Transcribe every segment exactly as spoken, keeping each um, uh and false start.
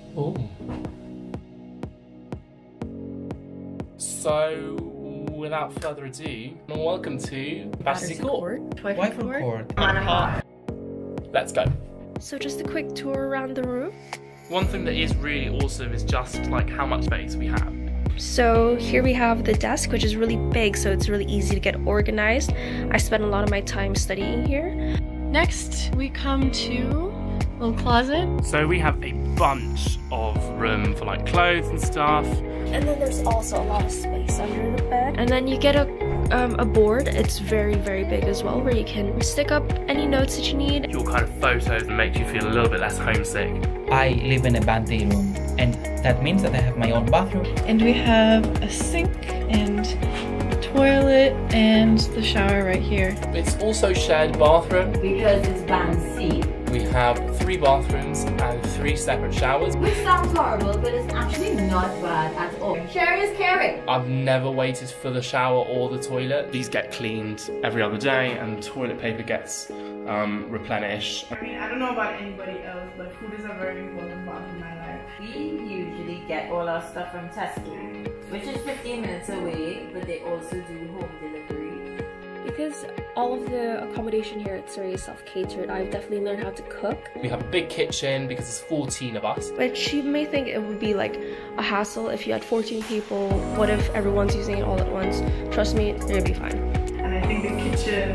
Oh. So, without further ado, welcome to Battersea Court. Twyford Court. Manor Park. Let's go. So just a quick tour around the room. One thing that is really awesome is just like how much space we have. So here we have the desk, which is really big, so it's really easy to get organized. I spend a lot of my time studying here. Next, we come to a little closet. So we have a bunch of room for like clothes and stuff. And then there's also a lot of space under the bed. And then you get a, um, a board. It's very, very big as well, where you can stick up any notes that you need. Your kind of photos and make you feel a little bit less homesick. I live in a band day room, and that means that I have my own bathroom. And we have a sink and toilet and the shower right here. It's also shared bathroom. Because it's band C. We have three bathrooms and three separate showers. Which sounds horrible, but it's actually not bad at all. Sharing is caring. I've never waited for the shower or the toilet. These get cleaned every other day and toilet paper gets um, replenished. I mean, I don't know about anybody else, but food is a very important part of my life. We usually get all our stuff from Tesco, which is fifteen minutes away, but they also do home delivery. Because all of the accommodation here at Surrey is self-catered, I've definitely learned how to cook. We have a big kitchen because there's fourteen of us. But you may think it would be like a hassle if you had fourteen people. What if everyone's using it all at once? Trust me, it'll be fine. And I think the kitchen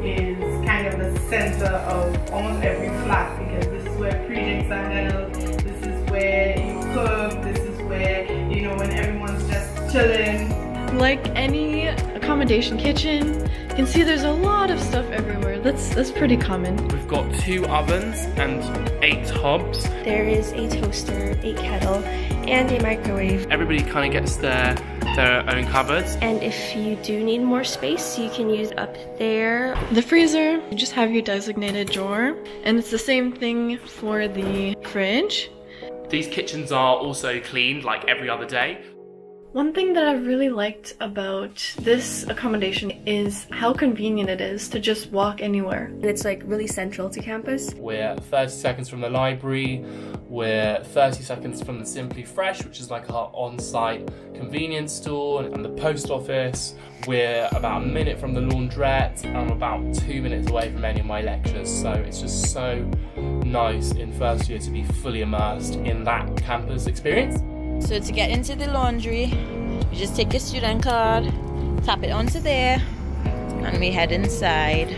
is kind of the center of almost every flat because this is where pre-drinks are held, this is where you cook, this is where, you know, when everyone's just chilling. Like any accommodation kitchen, you can see there's a lot of stuff everywhere. That's that's pretty common. We've got two ovens and eight hobs. There is a toaster, a kettle, and a microwave. Everybody kind of gets their their own cupboards. And if you do need more space, you can use it up there. The freezer, you just have your designated drawer, and it's the same thing for the fridge. These kitchens are also cleaned like every other day. One thing that I really liked about this accommodation is how convenient it is to just walk anywhere. It's like really central to campus. We're thirty seconds from the library, we're thirty seconds from the Simply Fresh, which is like our on-site convenience store, and the post office. We're about a minute from the laundrette, and I'm about two minutes away from any of my lectures, so it's just so nice in first year to be fully immersed in that campus experience. So to get into the laundry, you just take your student card, tap it onto there, and we head inside.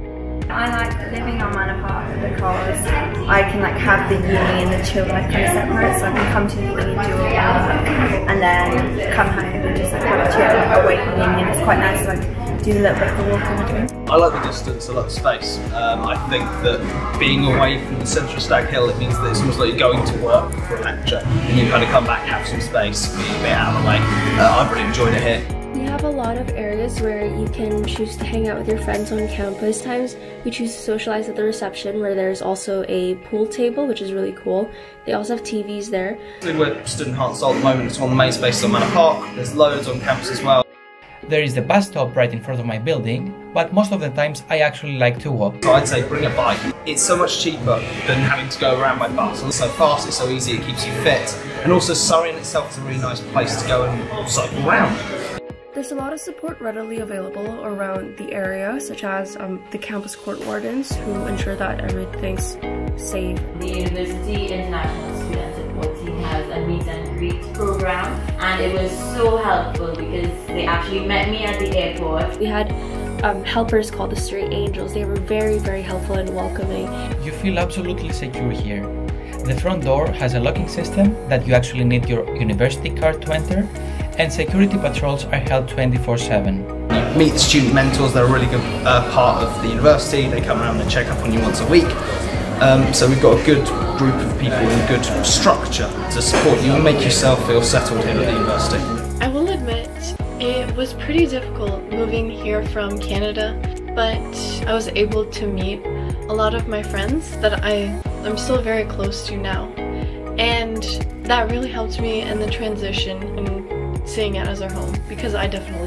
I like living on Manor Park because I can like have the uni and the chill like kind of separate, so I can come to uni, do all my work, and then come home and just like have a chill away from uni, and it's quite nice to like do a little bit of the walk in between. I like the distance, I like the space. Um, I think that being away from the centre of Stag Hill, it means that it's almost like you're going to work for a lecture and you kind of come back, have some space, be a bit out of the way. Uh, I've really enjoyed it here. We have a lot of areas where you can choose to hang out with your friends on campus. Times we choose to socialize at the reception, where there's also a pool table, which is really cool. They also have T Vs there. We're student heart and soul at the moment. It's one of the main spaces on Manor Park. There's loads on campus as well. There is the bus stop right in front of my building, but most of the times I actually like to walk. So I'd say bring a bike. It's so much cheaper than having to go around by bus. It's so fast, it's so easy, it keeps you fit. And also Surrey in itself is a really nice place to go and cycle around. There's a lot of support readily available around the area, such as um, the campus court wardens, who ensure that everything's safe. The University International Student Support Team has a meet and greet program, and it was so helpful because they actually met me at the airport. We had um, helpers called the Surrey Angels. They were very, very helpful and welcoming. You feel absolutely secure here. The front door has a locking system that you actually need your university card to enter, and security patrols are held twenty-four seven. You meet the student mentors, they're a really good uh, part of the university. They come around and check up on you once a week. Um, so we've got a good group of people and good structure to support you and make yourself feel settled here at the university. I will admit, it was pretty difficult moving here from Canada, but I was able to meet a lot of my friends that I, I'm still very close to now. And that really helped me in the transition and seeing it as our home, because I definitely do.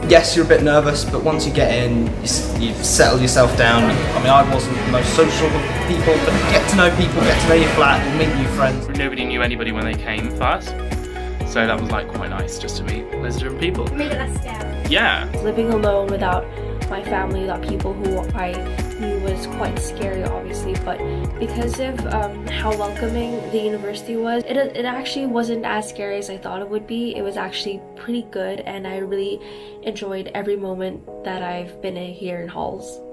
yes, you're a bit nervous, but once you get in, you, you settle yourself down. I mean, I wasn't the most social with people, but you get to know people, get to know your flat, you meet new friends. Nobody knew anybody when they came first, so that was like quite nice just to meet loads of different people. Made it less scary. Yeah. Living alone without my family, without people who I knew was quite scary, obviously, but because of um, how welcoming the university was, it, it actually wasn't as scary as I thought it would be. It was actually pretty good, and I really enjoyed every moment that I've been here in halls.